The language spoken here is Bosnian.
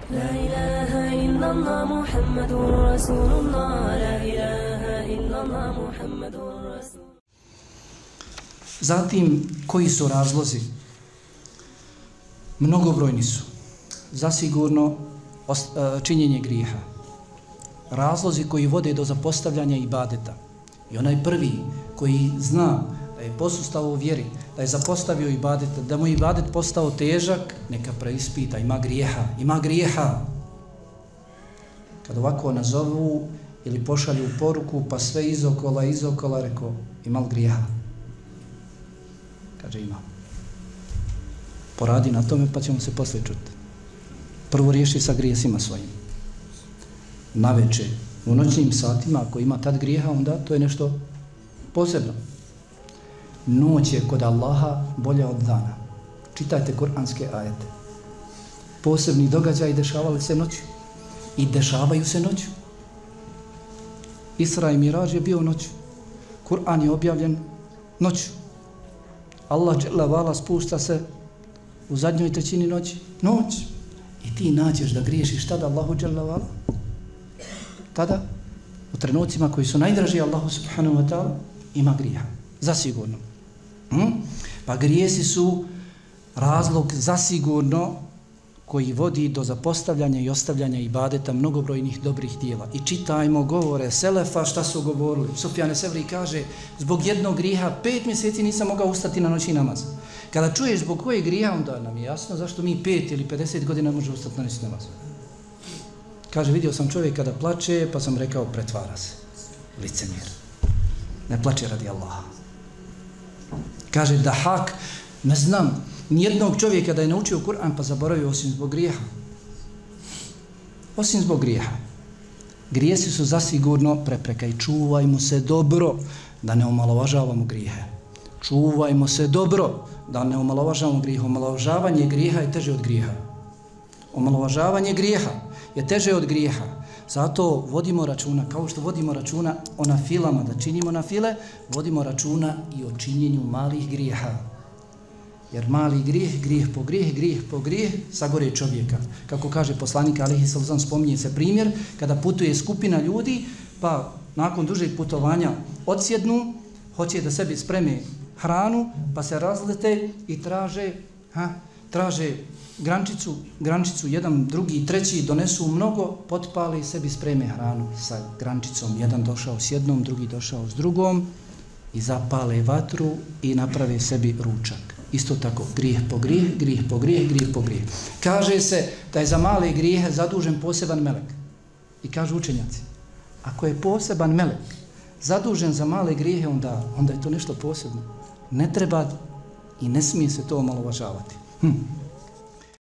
لا إله إلا الله محمد رسول الله لا إله إلا الله محمد رسول. Zatim, koji su razlozi? Mnogobrojni su. Zasigurno činjenje grijeha. Razlozi koji vode do zapostavljanja ibadeta. I onaj prvi koji zna da je posustao u vjeri, da je zapostavio ibadet, da mu ibadet postao težak, neka preispita, ima grijeha. Kad ovako nazovu ili pošalju poruku, pa sve izokola, rekao, ima li grijeha? Kaže, ima. Poradi na tome, pa ćemo se poslije čuti. Prvo riješi sa grijesima svojim. Naveče, u noćnim satima, ako ima tad grijeha, onda to je nešto posebno. Noć je kod Allaha bolja od dana. Čitajte kuranske ajete. Posebni događaji dešavali se noću. I dešavaju se noću. Isra i Miraž je bio noću. Kur'an je objavljen noću. Allah dželle vala spušta se u zadnjoj trećini noći. Noć. I ti nađeš da griješiš tada Allahu dželle vala. Tada, u trenucima koji su najdraži Allahu subhanahu wa ta'ala, ima grijeha. Zasigurno. Pa grijesi su razlog zasigurno koji vodi do zapostavljanja i ostavljanja ibadeta mnogobrojnih dobrih dijela. I čitajmo govore selefa šta su govorili. Sufjan es-Sevri kaže, zbog jednog grijeha 5 mjeseci nisam mogao ustati na noćni namaz. Kada čuješ zbog kojeg grijeha, onda nam je jasno zašto mi 5 ili 50 godina može ustati na noćni namaz. Kaže, vidio sam čovjeka da plače, pa sam rekao, pretvara se. Licemjer. Ne plače radi Allaha. Kaže, Dahak, ne znam nijednog čovjeka da je naučio Kur'an pa zaboravio osim zbog grijeha. Osim zbog grijeha. Grijesi su zasigurno prepreka i čuvajmo se dobro da ne omalovažavamo grijehe. Čuvajmo se dobro da ne omalovažavamo grijehe. Omalovažavanje grijeha je teže od grijeha. Omalovažavanje grijeha je teže od grijeha. Zato vodimo računa, kao što vodimo računa o nafilama, da činimo nafile, vodimo računa i o činjenju malih grijeha. Jer mali grijeh po grijeh, sagore čovjeka. Kako kaže poslanik alejhi selam, spominje se primjer kada putuje skupina ljudi, pa nakon dužeg putovanja odsjednu, hoće da sebi spreme hranu, pa se razlete i traže grančicu, jedan, drugi, treći, donesu mnogo, potpali, sebi spreme hranu sa grančicom. Jedan došao s jednom, drugi došao s drugom i zapale vatru i naprave sebi ručak. Isto tako, grijeh po grijeh. Kaže se da je za male grijehe zadužen poseban melek. I kažu učenjaci, ako je poseban melek zadužen za male grijehe, onda je to nešto posebno. Ne treba i ne smije se to omalovažavati.